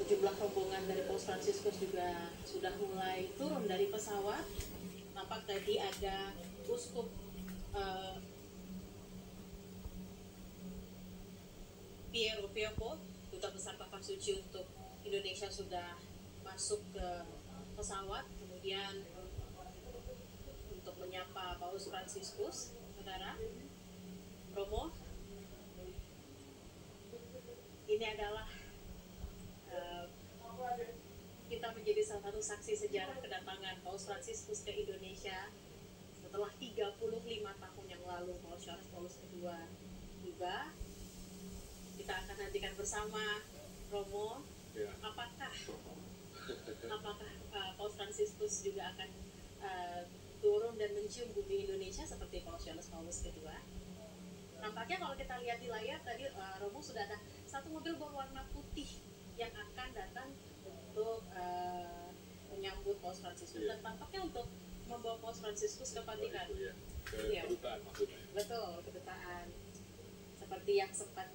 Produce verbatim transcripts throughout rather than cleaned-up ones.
sejumlah rombongan dari Paus Fransiskus juga sudah mulai turun dari pesawat. Nampak tadi ada Uskup uh, Piero Pioppo, Duta Besar Tanah Suci untuk Indonesia, sudah masuk ke pesawat. Kemudian untuk menyapa Paus Fransiskus, saudara Romo, ini adalah uh, kita menjadi salah satu saksi sejarah kedatangan Paus Fransiskus ke Indonesia setelah tiga puluh lima tahun yang lalu Paus Charles Paulus kedua tiba. Kita akan nantikan bersama, Romo, ya. apakah apakah uh, Paus Fransiskus juga akan uh, turun dan mencium bumi Indonesia seperti Paus Charles Paulus kedua. Nampaknya kalau kita lihat di layar tadi, uh, Romo, sudah ada satu mobil berwarna putih yang akan datang untuk uh, menyambut Paus Fransiskus, ya. Dan tampaknya untuk membawa Paus Fransiskus ke Vatikan. Ya, ke ya. Kedutaan maksudnya. Betul, kedutaan. Seperti yang sempat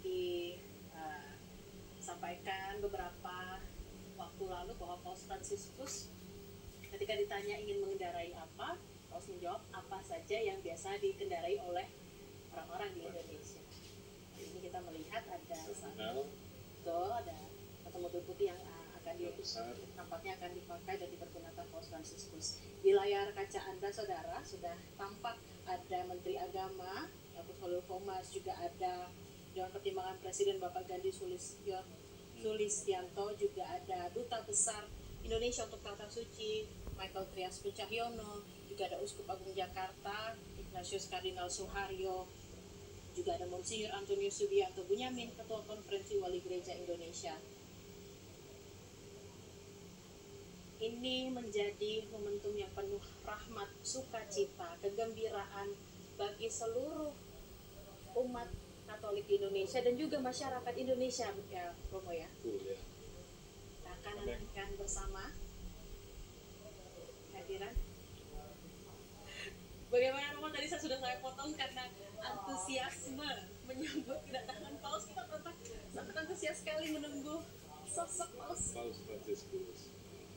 disampaikan uh, beberapa waktu lalu bahwa Paus Fransiskus ketika ditanya ingin mengendarai apa, Paus menjawab apa saja yang biasa dikendarai oleh orang-orang di Indonesia. Hari ini kita melihat ada satu, betul, ada satu mobil putih yang akan di, nampaknya akan dipakai dan dipergunakan Paus Fransiskus. Di layar kaca Anda, saudara, sudah tampak ada Menteri Agama Yakut Holil Komas, juga ada Dewan Pertimbangan Presiden Bapak Gandhi Sulistyo, Sulistianto, juga ada Duta Besar Indonesia untuk Tanah Suci Michael Trias Pencahyono, juga ada Uskup Agung Jakarta Ignatius Kardinal Suharyo, juga ada Monsinyur Antonius Subianto Bunyamin, Ketua Konferensi Wali Gereja Indonesia. Ini menjadi momentum yang penuh rahmat, sukacita, kegembiraan bagi seluruh umat Katolik di Indonesia dan juga masyarakat Indonesia, ya Romo ya. Kita akan nantikan bersama kehadiran. Bagaimana Romo, tadi saya sudah saya potong karena antusiasme menyambut kedatangan Paus. Kita tetap sangat antusias sekali menunggu sosok Paus. Paus Fransiskus.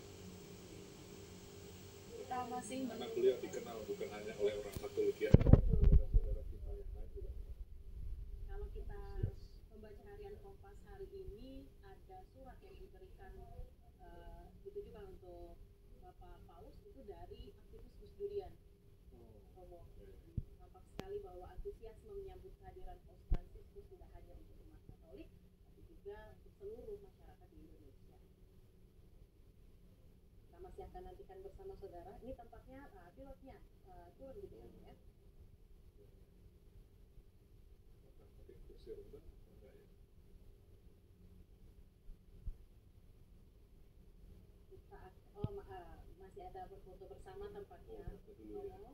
Kita masih karena beliau dikenal bukan hanya oleh orang Katolik ya. Saudara-saudara kita yang lain juga. Kalau kita membaca harian Kompas hari ini, ada surat yang diberikan uh, ditujukan untuk Bapak Paus itu dari aktivis Gus Durian. Romo, nampak sekali bahwa antusiasme menyambut kehadiran Paus Fransiskus tidak hanya untuk umat Katolik, tapi juga untuk seluruh masyarakat di Indonesia. Kita masih akan nantikan bersama, saudara. Ini tampaknya uh, pilotnya uh, turun gitu ya. Ya. Kita, oh ma uh, masih ada berfoto bersama tampaknya, Romo.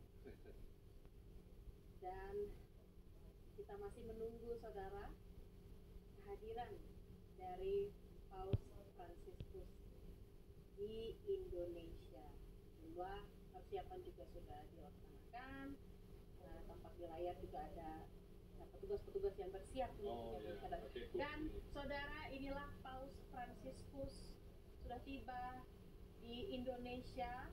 Dan kita masih menunggu, saudara, kehadiran dari Paus Fransiskus di Indonesia. Dua persiapan juga sudah dilaksanakan. Nah, tampak di layar juga ada petugas-petugas yang bersiap oh, untuk ya. okay, dan saudara, inilah Paus Fransiskus sudah tiba di Indonesia.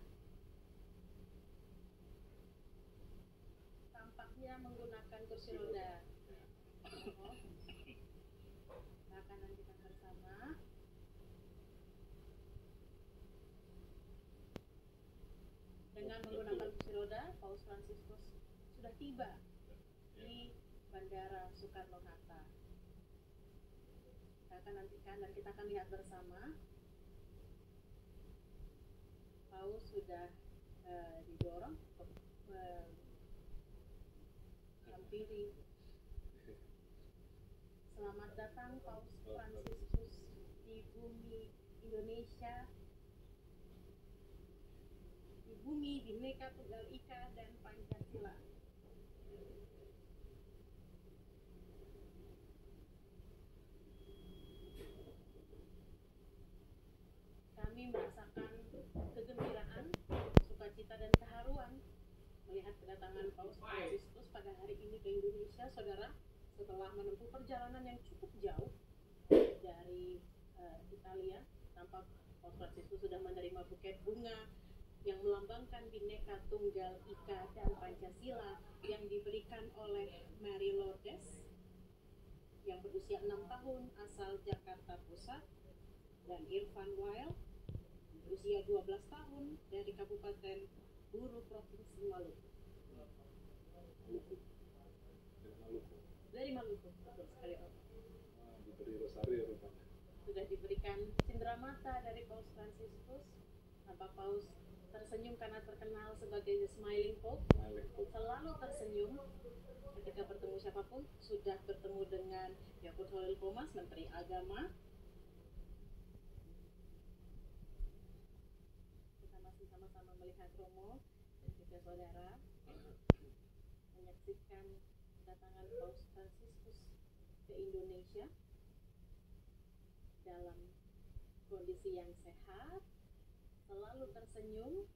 Tampaknya menggunakan kursi roda. Oh. Kita akan lanjutkan bersama. Dengan menggunakan kursi roda, Paus Fransiskus sudah tiba di Bandara Soekarno-Hatta. Kita akan nantikan dan kita akan lihat bersama. Paus sudah uh, didorong untuk uh, hampiri. Selamat datang Paus Fransiskus di bumi Indonesia, di bumi Bhinneka Tunggal Ika dan Pancasila. Kami merasakan kegembiraan, sukacita dan keharuan melihat kedatangan Paus Fransiskus pada hari ini ke Indonesia, saudara, setelah menempuh perjalanan yang cukup jauh dari uh, Italia. Paus Fransiskus sudah menerima buket bunga yang melambangkan Bhinneka Tunggal Ika dan Pancasila yang diberikan oleh Mary Lourdes yang berusia enam tahun asal Jakarta Pusat, dan Irfan Wael berusia dua belas tahun dari Kabupaten Buru Provinsi Maluku. Maluku. Dari Maluku. Dari Maluku, betul sekali Om. Nah, diberi rosario rupanya. Sudah diberikan cendramata dari Paus Fransiskus. Tampak Paus tersenyum karena terkenal sebagai the smiling Pope. Smiling Pope. Selalu tersenyum ketika bertemu siapapun. Sudah bertemu dengan Yakut Holil Komas, Menteri Agama. Kita masih sama-sama melihat Romo dan juga saudara menyaksikan kedatangan Paus Fransiskus ke Indonesia dalam kondisi yang sehat, selalu tersenyum.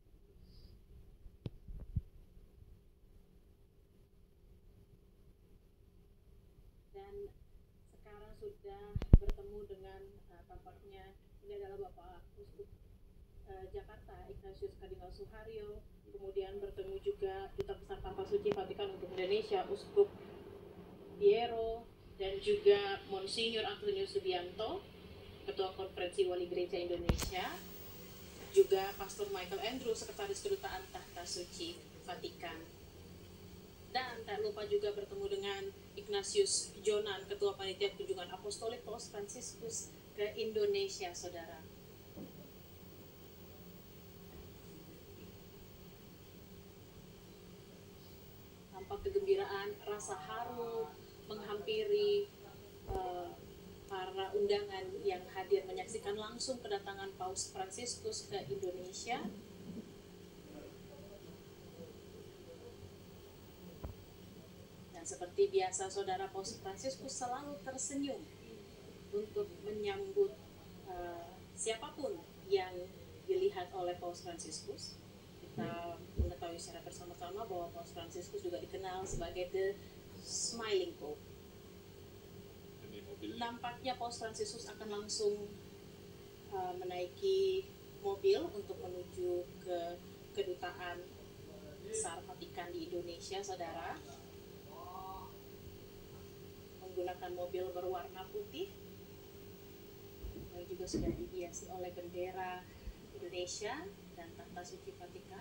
Dan sekarang sudah bertemu dengan uh, tampaknya ini adalah Bapak Uskup uh, Jakarta Ignatius Kardinal Suharyo, kemudian bertemu juga Duta Besar Tanpa Suci Vatikan untuk Indonesia Uskup Piero, dan juga Monsinyur Antonius Subianto, Ketua Konferensi Wali Gereja Indonesia, juga Pastor Michael Andrew, Sekretaris Kedutaan Tahta Suci Vatikan. Dan tak lupa juga bertemu dengan Ignatius Jonan, Ketua Panitia Kunjungan Apostolik Paus Fransiskus ke Indonesia, saudara. Tampak kegembiraan, rasa haru menghampiri uh, para undangan yang hadir menyaksikan langsung kedatangan Paus Fransiskus ke Indonesia. Dan seperti biasa, saudara, Paus Fransiskus selalu tersenyum untuk menyambut uh, siapapun yang dilihat oleh Paus Fransiskus. Kita mengetahui secara bersama-sama bahwa Paus Fransiskus juga dikenal sebagai the smiling Pope. Nampaknya Paus Fransiskus akan langsung uh, menaiki mobil untuk menuju ke kedutaan besar Vatikan di Indonesia, saudara. Menggunakan mobil berwarna putih yang juga sudah dihiasi oleh bendera Indonesia dan Tahta Suci Vatikan.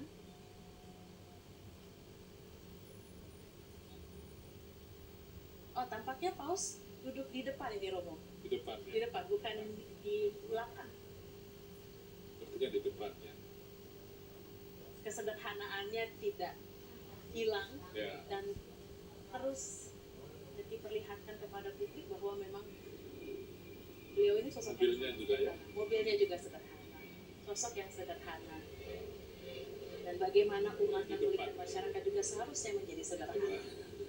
Oh, tampaknya Paus duduk di depan ini, Romo. Di depan, ya? Di depan, bukan di belakang. Sepertinya di depannya. Kesederhanaannya tidak hilang, Ya. dan terus diperlihatkan kepada publik bahwa memang beliau ini sosok Mobilnya yang juga, ya? Mobilnya juga sederhana, sosok yang sederhana. Dan bagaimana umat Katolik dan masyarakat juga seharusnya menjadi sederhana.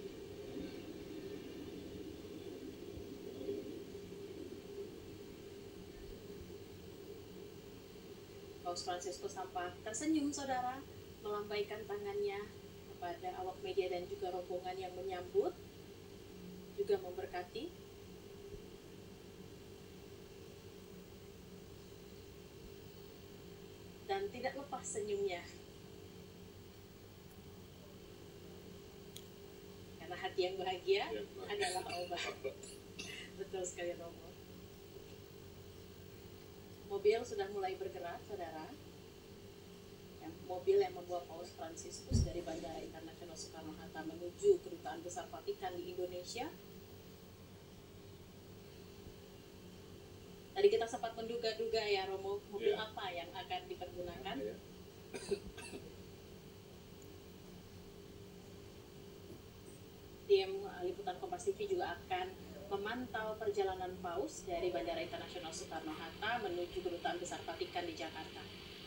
Paus Fransiskus tampak tersenyum, saudara, melambaikan tangannya kepada awak media dan juga rombongan yang menyambut, juga memberkati. Dan tidak lepas senyumnya, karena hati yang bahagia Ya, adalah obat. Betul sekali, Romo. Mobil sudah mulai bergerak, saudara. Yang mobil yang membawa Paus Fransiskus dari Bandara Internasional Soekarno-Hatta menuju Kedutaan Besar Vatikan di Indonesia. Tadi kita sempat menduga-duga ya, Romo, mobil Ya. apa yang akan dipergunakan. Ya. Tim liputan Kompas T V juga akan memantau perjalanan Paus dari Bandara Internasional Soekarno-Hatta menuju Kedutaan Besar Vatikan di Jakarta.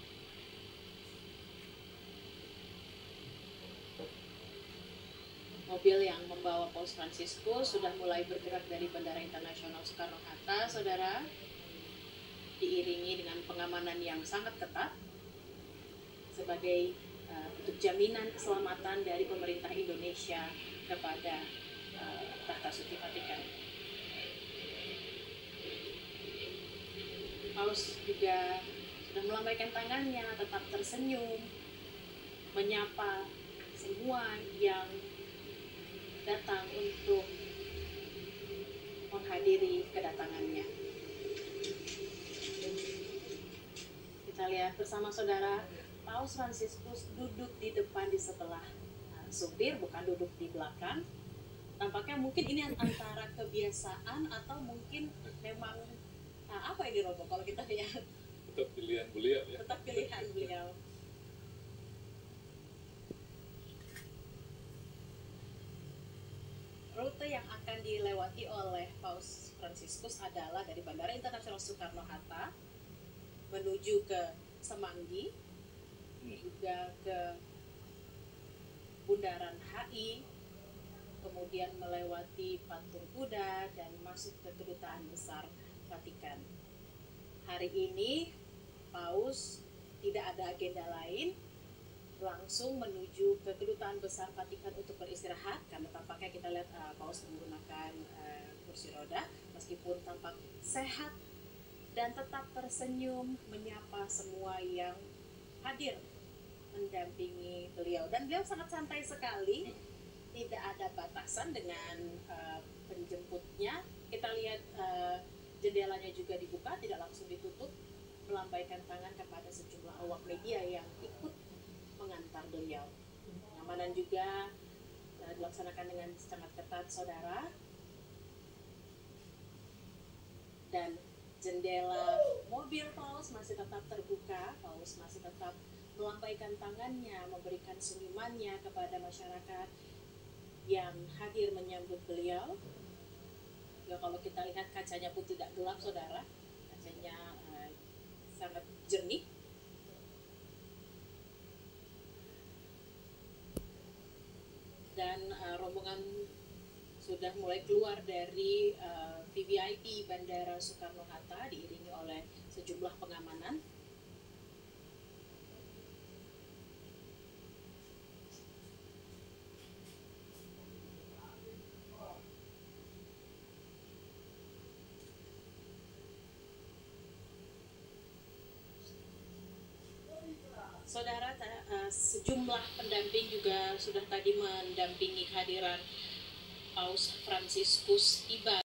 Mobil yang membawa Paus Fransiskus sudah mulai bergerak dari Bandara Internasional Soekarno-Hatta, saudara, diiringi dengan pengamanan yang sangat ketat sebagai uh, untuk jaminan keselamatan dari pemerintah Indonesia kepada uh, Tahta Suci Vatikan. Paus juga sudah melambaikan tangannya, tetap tersenyum, menyapa semua yang datang untuk menghadiri kedatangannya. Kita lihat bersama saudara, Paus Fransiskus duduk di depan di sebelah uh, supir, bukan duduk di belakang. Tampaknya mungkin ini antara kebiasaan atau mungkin memang uh, apa yang diroboh kalau kita lihat. Tetap pilihan beliau ya. Tetap pilihan beliau. Rute yang akan dilewati oleh Paus Fransiskus adalah dari Bandara Internasional Soekarno-Hatta menuju ke Semanggi, juga ke Bundaran H I, kemudian melewati Patung Kuda dan masuk ke Kedutaan Besar Vatikan. Hari ini Paus tidak ada agenda lain, langsung menuju ke Kedutaan Besar Vatikan untuk beristirahat, karena tampaknya kita lihat uh, Paus menggunakan uh, kursi roda, meskipun tampak sehat dan tetap tersenyum menyapa semua yang hadir mendampingi beliau. Dan beliau sangat santai sekali, tidak ada batasan dengan uh, penjemputnya. Kita lihat uh, jendelanya juga dibuka, tidak langsung ditutup, melambaikan tangan kepada sejumlah awak media yang ikut mengantar beliau. Pengamanan juga uh, dilaksanakan dengan sangat ketat, saudara. Dan jendela mobil Paus masih tetap terbuka. Paus masih tetap melambaikan tangannya, memberikan senyumannya kepada masyarakat yang hadir menyambut beliau. Ya, kalau kita lihat kacanya pun tidak gelap, saudara. Kacanya uh, sangat jernih. Dan uh, rombongan sudah mulai keluar dari uh, V V I P Bandara Soekarno-Hatta diiringi oleh sejumlah pengamanan. Saudara, uh, sejumlah pendamping juga sudah tadi mendampingi kehadiran Paus Fransiskus tiba